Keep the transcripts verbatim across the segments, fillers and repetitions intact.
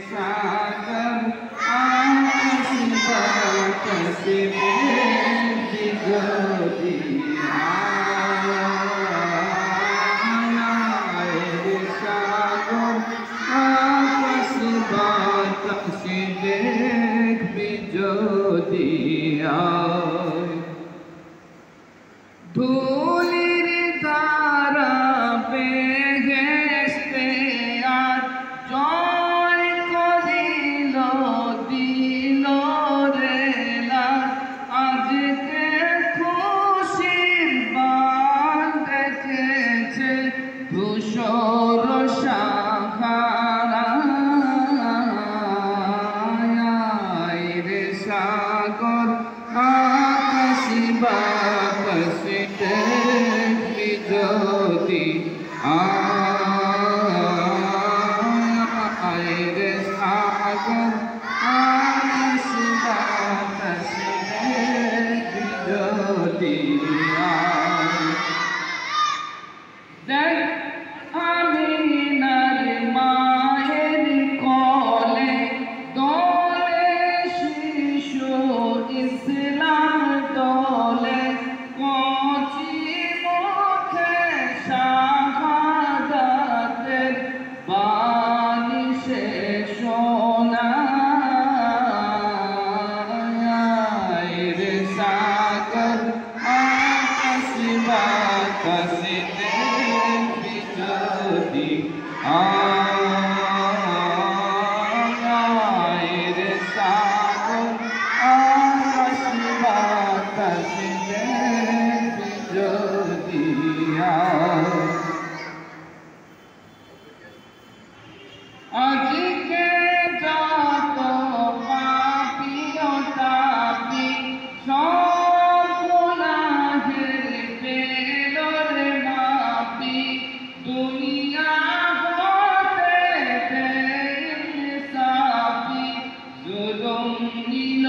सागर आकाश बातास बिजोदी ধুলির ধারা বেহেশতে আর জয় করিল দিল রে লাল আজকে খুশির বান দেখেছে ধূসর সাহারা সাগর আকাশ বাতাস বিজোদি আয় রে সাগর আকাশ বাতাস বিজোদি আয় আমি নার মায়ের কোলে দোলে শিশু ইসলাম দোলে কচি মুখে শাহাদাতের বাণী সে শোনায় রে সাগর আকাশ বাতাস বিজোদি আয় রে সাগর আকাশ বাতাস বিজোদি আজকে যত পাপী ও তাপী সব গুনাহের পেল রে মাপি দুনিয়া হতে বেইনসাফি জুলুম নিল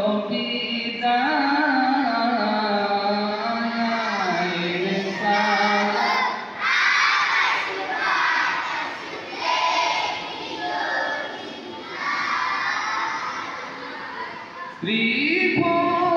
বিদায় রে সাগর ত্রিভুবন